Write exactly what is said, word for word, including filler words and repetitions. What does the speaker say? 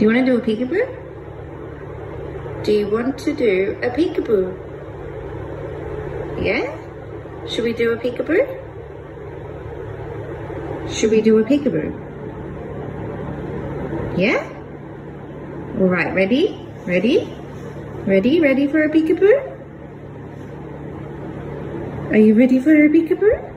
Do you want to do a peekaboo? Do you want to do a peekaboo? Yeah? Should we do a peekaboo? Should we do a peekaboo? Yeah? All right, ready? Ready? Ready? Ready for a peekaboo? Are you ready for a peekaboo?